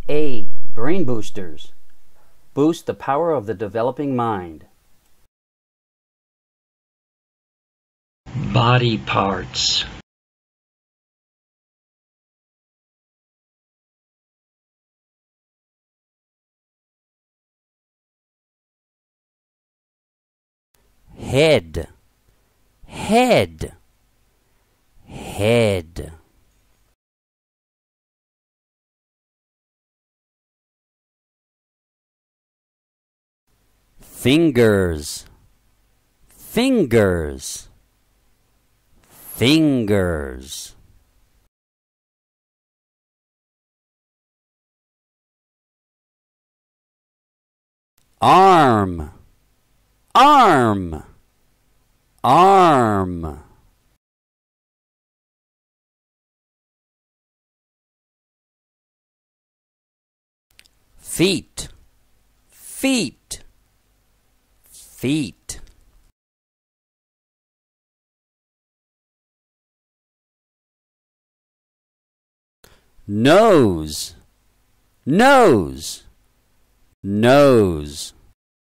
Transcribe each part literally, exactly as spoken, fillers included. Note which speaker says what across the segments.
Speaker 1: A. Brain boosters. Boost the power of the developing mind.
Speaker 2: Body parts.
Speaker 1: Head. Head. Head. Fingers. Fingers. Fingers. Arm. Arm. Arm. Feet. Feet. Feet. Nose. Nose. Nose.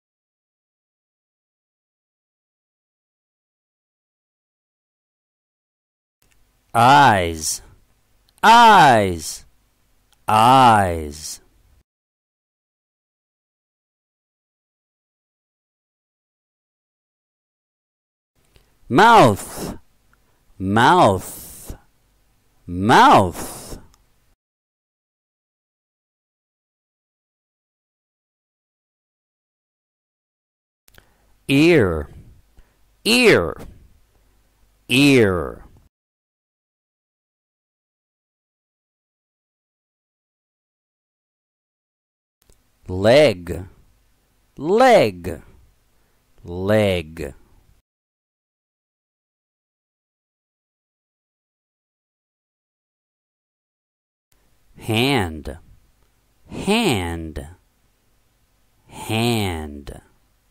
Speaker 1: Eyes. Eyes. Eyes. Mouth. Mouth. Mouth. Ear. Ear. Ear. Leg. Leg. Leg. Hand. Hand. Hand.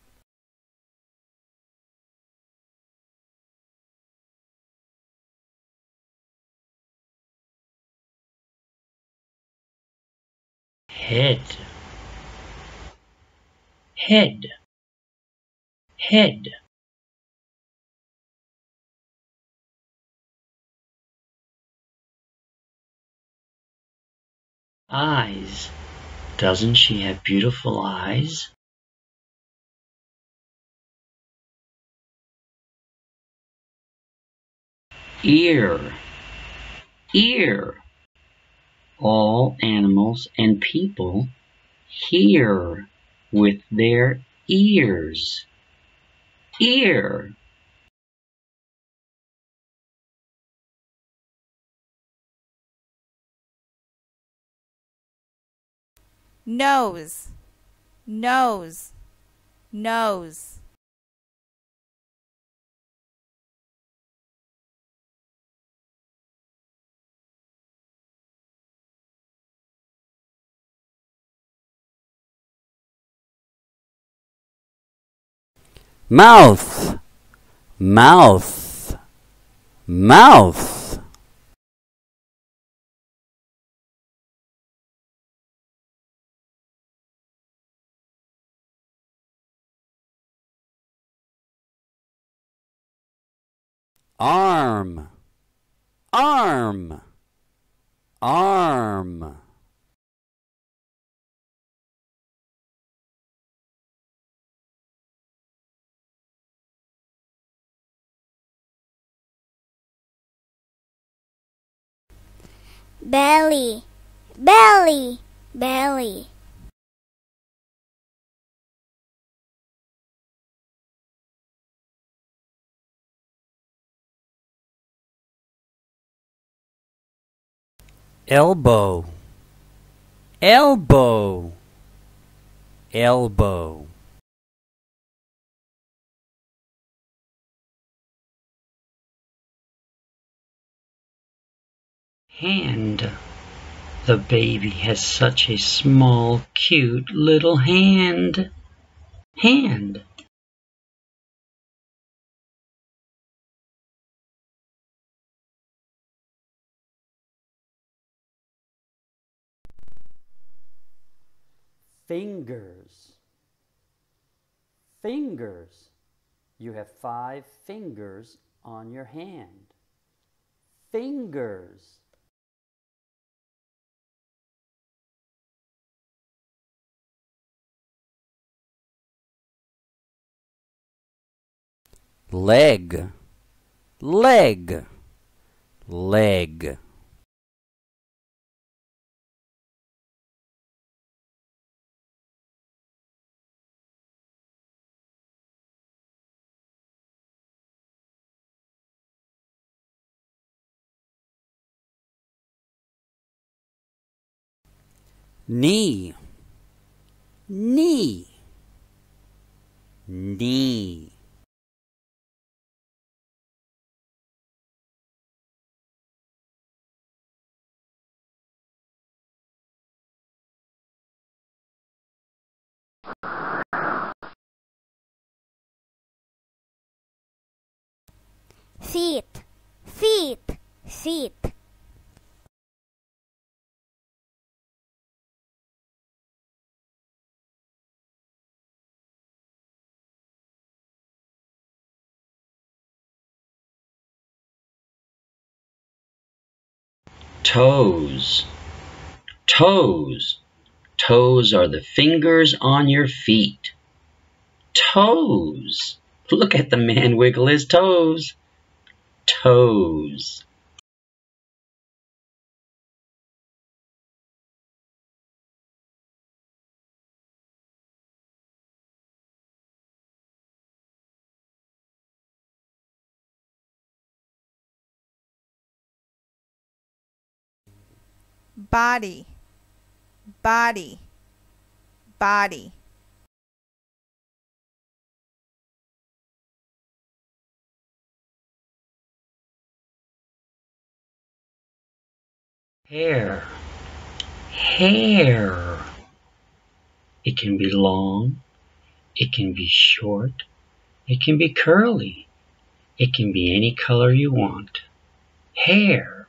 Speaker 2: Head. Head. Head. Eyes. Doesn't she have beautiful eyes? Ear. Ear. All animals and people hear with their ears. Ear.
Speaker 3: Nose. Nose. Nose.
Speaker 1: Mouth. Mouth. Mouth. Arm. Arm. Arm.
Speaker 4: Belly. Belly. Belly.
Speaker 1: Elbow. Elbow. Elbow.
Speaker 2: Hand. The baby has such a small, cute little hand. Hand.
Speaker 1: Fingers. Fingers. You have five fingers on your hand. Fingers. Leg. Leg. Leg. Knee. Knee. Knee.
Speaker 4: Feet, feet, feet.
Speaker 2: Toes. Toes. Toes are the fingers on your feet. Toes. Look at the man wiggle his toes. Toes.
Speaker 3: Body, body, body.
Speaker 2: Hair. Hair. It can be long. It can be short. It can be curly. It can be any color you want. Hair.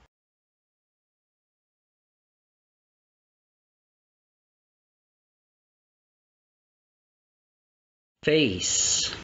Speaker 2: Face.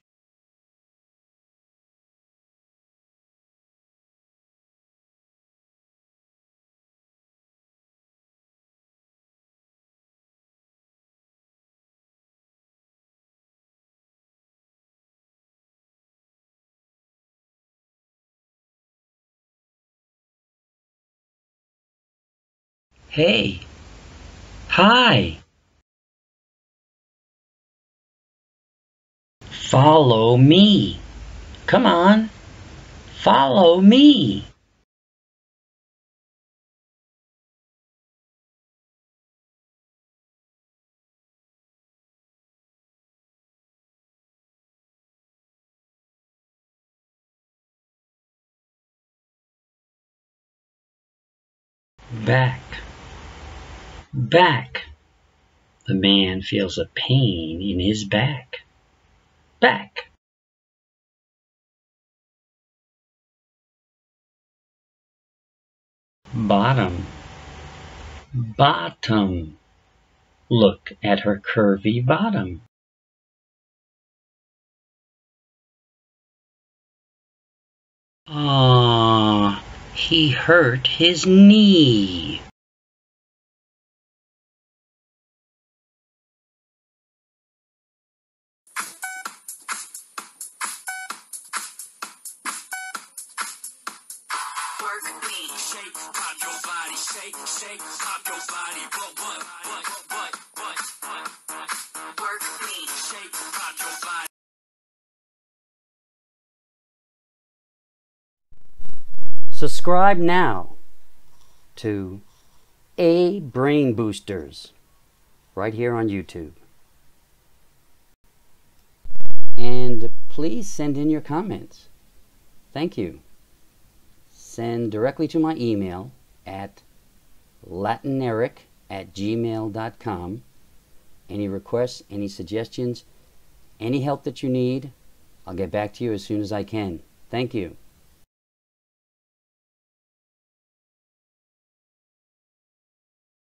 Speaker 2: Hey. Hi. Follow me. Come on. Follow me. Back. Back. The man feels a pain in his back. Back. Bottom. Bottom. Look at her curvy bottom. Ah, he hurt his knee.
Speaker 5: Work me, shake, pop your body, shake, shake, pop your body. What, what, what, what, what, what, what? Work me, shake, pop your body.
Speaker 1: Subscribe now to A Brain Boosters right here on YouTube. And please send in your comments. Thank you. Send directly to my email at latineric at gmail dot com. Any requests, any suggestions, any help that you need, I'll get back to you as soon as I can. Thank you.